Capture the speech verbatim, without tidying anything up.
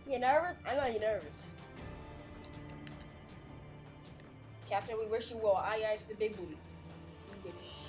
You nervous? I know you're nervous. Captain, we wish you well. Aye, aye, to the big booty.